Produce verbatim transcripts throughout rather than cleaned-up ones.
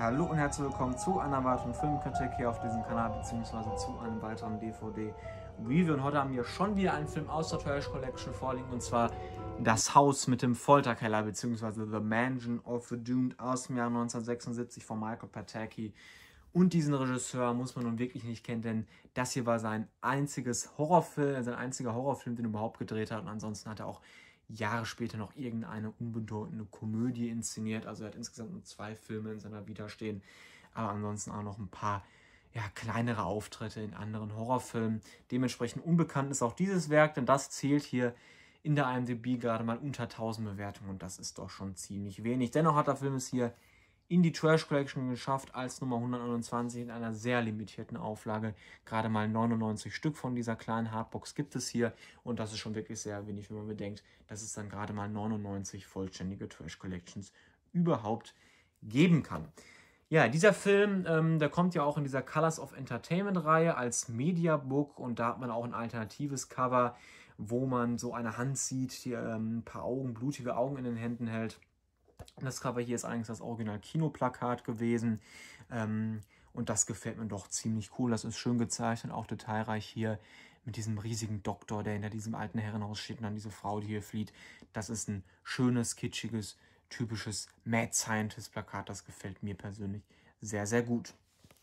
hallo und herzlich willkommen zu einer weiteren Filmkritik hier auf diesem Kanal, beziehungsweise zu einem weiteren D V D-Review. Und heute haben wir schon wieder einen Film aus der Trash Collection vorliegen, und zwar Das Haus mit dem Folterkeller, beziehungsweise The Mansion of the Doomed aus dem Jahr neunzehnhundertsechsundsiebzig von Michael Pataki. Und diesen Regisseur muss man nun wirklich nicht kennen, denn das hier war sein einziges Horrorfilm, sein einziger Horrorfilm, den er überhaupt gedreht hat. Und ansonsten hat er auch Jahre später noch irgendeine unbedeutende Komödie inszeniert. Also er hat insgesamt nur zwei Filme in seiner Vita stehen, aber ansonsten auch noch ein paar ja, kleinere Auftritte in anderen Horrorfilmen. Dementsprechend unbekannt ist auch dieses Werk, denn das zählt hier in der I M D B gerade mal unter tausend Bewertungen und das ist doch schon ziemlich wenig. Dennoch hat der Film es hier in die Trash Collection geschafft als Nummer hundertneunundzwanzig in einer sehr limitierten Auflage. Gerade mal neunundneunzig Stück von dieser kleinen Hardbox gibt es hier und das ist schon wirklich sehr wenig, wenn man bedenkt, dass es dann gerade mal neunundneunzig vollständige Trash Collections überhaupt geben kann. Ja, dieser Film, ähm, der kommt ja auch in dieser Colors of Entertainment Reihe als Mediabook und da hat man auch ein alternatives Cover, wo man so eine Hand sieht, die ähm, ein paar Augen, blutige Augen in den Händen hält. Das Cover hier ist eigentlich das Original-Kinoplakat gewesen ähm, und das gefällt mir doch ziemlich cool. Das ist schön gezeichnet, auch detailreich hier mit diesem riesigen Doktor, der hinter diesem alten Herrenhaus steht und dann diese Frau, die hier flieht. Das ist ein schönes, kitschiges, typisches Mad Scientist-Plakat. Das gefällt mir persönlich sehr, sehr gut.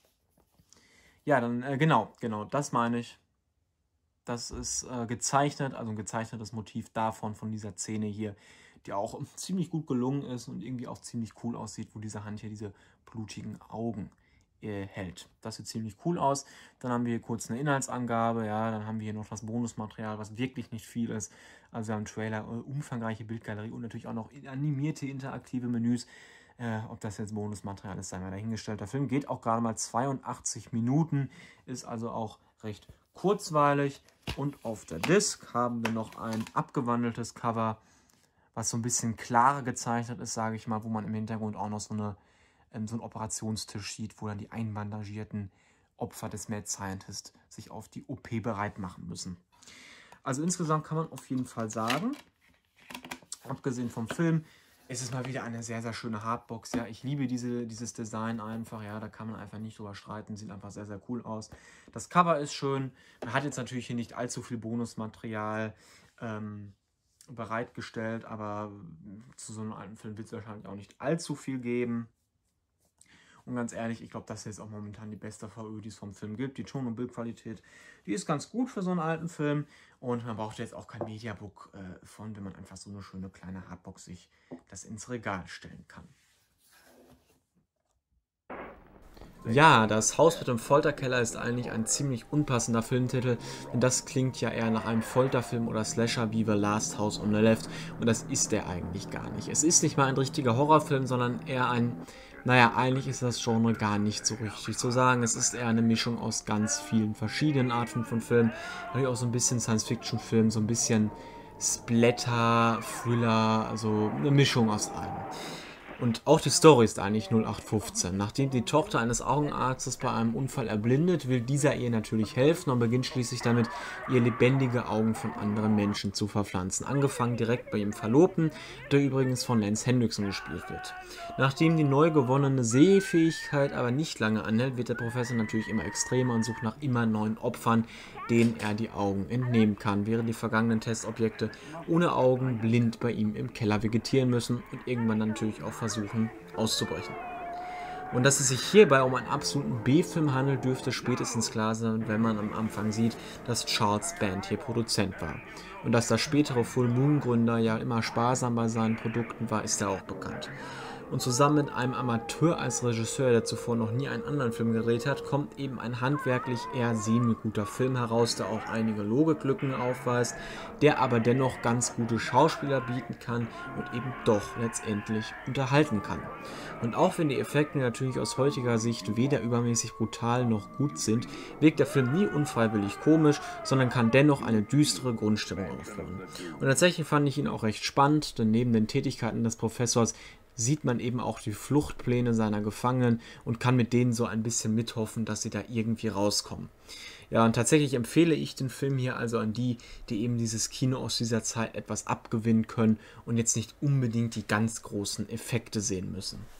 Ja, dann äh, genau, genau, das meine ich. Das ist äh, gezeichnet, also ein gezeichnetes Motiv davon, von dieser Szene hier, die auch ziemlich gut gelungen ist und irgendwie auch ziemlich cool aussieht, wo diese Hand hier diese blutigen Augen äh, hält. Das sieht ziemlich cool aus. Dann haben wir hier kurz eine Inhaltsangabe, ja, dann haben wir hier noch das Bonusmaterial, was wirklich nicht viel ist. Also wir haben Trailer, äh, umfangreiche Bildgalerie und natürlich auch noch animierte, interaktive Menüs. Äh, ob das jetzt Bonusmaterial ist, sei mal dahingestellt. Der Film geht auch gerade mal zweiundachtzig Minuten, ist also auch recht kurzweilig. Und auf der Disc haben wir noch ein abgewandeltes Cover, was so ein bisschen klarer gezeichnet ist, sage ich mal, wo man im Hintergrund auch noch so, eine, ähm, so einen Operationstisch sieht, wo dann die einbandagierten Opfer des Mad Scientist sich auf die O P bereit machen müssen. Also insgesamt kann man auf jeden Fall sagen, abgesehen vom Film, ist es mal wieder eine sehr, sehr schöne Hardbox. Ja, ich liebe diese, dieses Design einfach. Ja, da kann man einfach nicht drüber streiten. Sieht einfach sehr, sehr cool aus. Das Cover ist schön. Man hat jetzt natürlich hier nicht allzu viel Bonusmaterial ähm, bereitgestellt, aber zu so einem alten Film wird es wahrscheinlich auch nicht allzu viel geben. Und ganz ehrlich, ich glaube, das hier ist auch momentan die beste V Ö, die es vom Film gibt. Die Ton- und Bildqualität, die ist ganz gut für so einen alten Film. Und man braucht jetzt auch kein Mediabook äh, von, wenn man einfach so eine schöne kleine Hardbox sich das ins Regal stellen kann. Ja, Das Haus mit dem Folterkeller ist eigentlich ein ziemlich unpassender Filmtitel, denn das klingt ja eher nach einem Folterfilm oder Slasher wie The Last House on the Left und das ist der eigentlich gar nicht. Es ist nicht mal ein richtiger Horrorfilm, sondern eher ein, naja, eigentlich ist das Genre gar nicht so richtig zu sagen. Es ist eher eine Mischung aus ganz vielen verschiedenen Arten von Filmen, natürlich auch so ein bisschen Science-Fiction-Film, so ein bisschen Splatter, Thriller, also eine Mischung aus allem. Und auch die Story ist eigentlich null acht fünfzehn. Nachdem die Tochter eines Augenarztes bei einem Unfall erblindet, will dieser ihr natürlich helfen und beginnt schließlich damit, ihr lebendige Augen von anderen Menschen zu verpflanzen. Angefangen direkt bei ihrem Verlobten, der übrigens von Lance Henriksen gespielt wird. Nachdem die neu gewonnene Sehfähigkeit aber nicht lange anhält, wird der Professor natürlich immer extremer und sucht nach immer neuen Opfern, denen er die Augen entnehmen kann, während die vergangenen Testobjekte ohne Augen blind bei ihm im Keller vegetieren müssen und irgendwann natürlich auch versuchen auszubrechen. Und dass es sich hierbei um einen absoluten B-Film handelt, dürfte spätestens klar sein, wenn man am Anfang sieht, dass Charles Band hier Produzent war. Und dass der spätere Full Moon Gründer ja immer sparsam bei seinen Produkten war, ist ja auch bekannt. Und zusammen mit einem Amateur als Regisseur, der zuvor noch nie einen anderen Film gedreht hat, kommt eben ein handwerklich eher semi-guter Film heraus, der auch einige Logiklücken aufweist, der aber dennoch ganz gute Schauspieler bieten kann und eben doch letztendlich unterhalten kann. Und auch wenn die Effekte natürlich aus heutiger Sicht weder übermäßig brutal noch gut sind, wirkt der Film nie unfreiwillig komisch, sondern kann dennoch eine düstere Grundstimmung aufbauen. Und tatsächlich fand ich ihn auch recht spannend, denn neben den Tätigkeiten des Professors sieht man eben auch die Fluchtpläne seiner Gefangenen und kann mit denen so ein bisschen mithoffen, dass sie da irgendwie rauskommen. Ja, und tatsächlich empfehle ich den Film hier also an die, die eben dieses Kino aus dieser Zeit etwas abgewinnen können und jetzt nicht unbedingt die ganz großen Effekte sehen müssen.